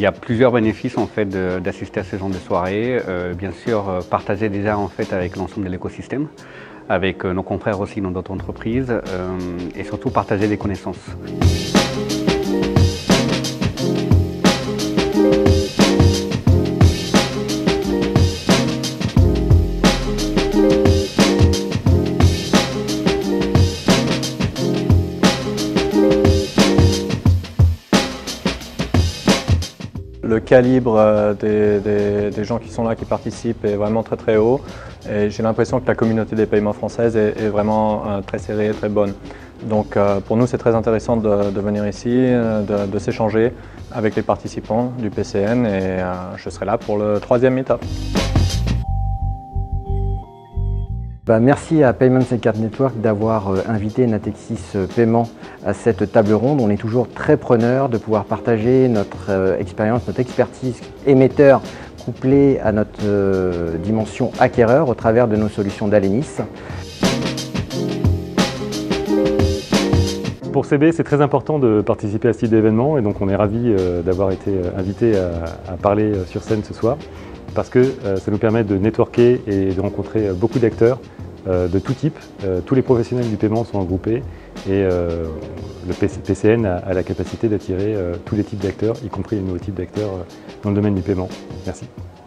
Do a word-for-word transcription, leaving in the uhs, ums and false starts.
a plusieurs bénéfices en fait d'assister à ce genre de soirée. Euh, bien sûr, euh, partager déjà en fait avec l'ensemble de l'écosystème, avec euh, nos confrères aussi dans d'autres entreprises, euh, et surtout partager des connaissances. Le calibre des, des, des gens qui sont là, qui participent, est vraiment très très haut. Et j'ai l'impression que la communauté des paiements française est, est vraiment euh, très serrée, très bonne. Donc euh, pour nous, c'est très intéressant de, de venir ici, de, de s'échanger avec les participants du P C N, et euh, je serai là pour le troisième meet-up. Bah, merci à Payments and Card Network d'avoir invité Natexis Paiement à cette table ronde. On est toujours très preneurs de pouvoir partager notre euh, expérience, notre expertise émetteur couplée à notre euh, dimension acquéreur au travers de nos solutions d'Alenis. Pour C B, c'est très important de participer à ce type d'événement, et donc on est ravis euh, d'avoir été invités à, à parler sur scène ce soir, parce que euh, ça nous permet de networker et de rencontrer beaucoup d'acteurs euh, de tout type. Euh, tous les professionnels du paiement sont regroupés, et euh, le P C N a, a la capacité d'attirer euh, tous les types d'acteurs, y compris les nouveaux types d'acteurs euh, dans le domaine du paiement. Merci.